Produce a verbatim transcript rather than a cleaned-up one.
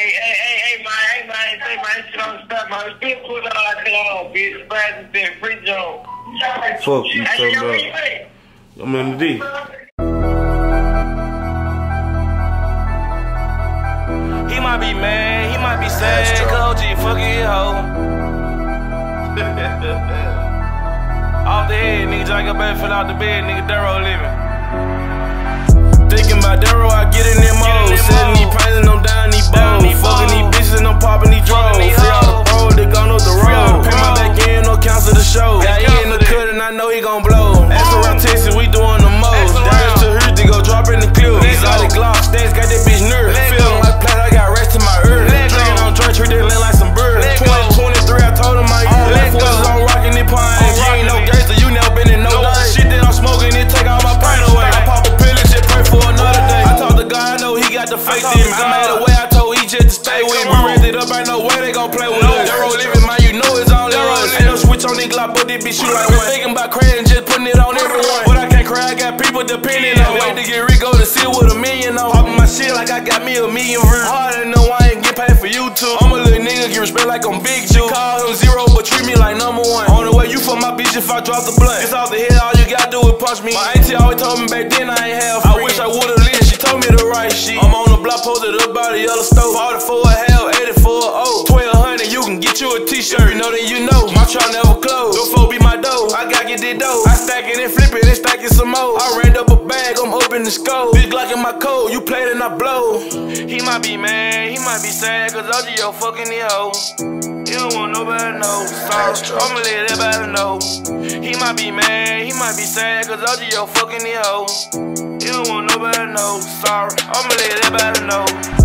hey, hey, hey, man, hey, man, say, man, shit on stuff, man. Still put all that shit on, bitch. Fast and free zone. Fuck you, talking about. I'm in the D. He might be mad, he might be sad, cause O G fucking his hoe. Off the head, nigga, Jack up and fell out the bed, nigga, Derro living. Thinking about Derro, I get in them modes. Setting these praising them down these bows. Fucking these bitches and I'm popping these drones. Free all the pros, they gone up the road. Pay my back in, no cancel the show. Got E in the cut and I know he gon' blow. Ask around Texas, we doing the most. Down to her to go drop in the clip. Exotic Glock, stats got that bitch nerve. Feeling like plat, I got rest in my earth. Drinking on joint, treat that land like some bird. twenty twenty-three, I told him my year. Left forces on rockin' it pine. You ain't no gangster, you never been in no day. Shit that I'm smoking, it take all my pain away. I pop a pill and just pray for another day. I talked to God, I know he got the fake in me. I made a way, I told he just to stay with me. We raised it up, ain't no way they gon' play with us. Derro living, man, you know it's only us. Ain't no switch on this Glock, but this bitch shoot like one. Thinking about crashing, just putting it on everyone. But I can't cry, I got people depending on. Wait to get Rico to sit with a million on. Popping my shit like I got me a million views. Harder than I ain't get paid for YouTube. I'm a little nigga, get respect like I'm Big Jew. Call him zero, but treat me like number one. On the way, you fuck my bitch if I drop the blunt. It's off the head, all you gotta do is punch me. My auntie always told me back then I ain't half free. I wish I would've lived, she told me the right shit. I'm on the block posted up by the yellow stove. forty-four a half, eighty-four a oh. twelve hundred, you can get you a t-shirt. You know that you know, my trap never close. Don't fool be my dough, I gotta get that dough. I stack it and flip it and stack it some more. I ran up a bag, I'm up in the scope. Big Glock in my coat, you played and I blow. He might be mad, he might be sad, cause O G yo fucking the hoe. He don't want nobody to know. Sorry, I'ma let everybody know. He might be mad, he might be sad, cause O G yo fucking the hoe. He don't want nobody to know. Sorry, I'ma let everybody know.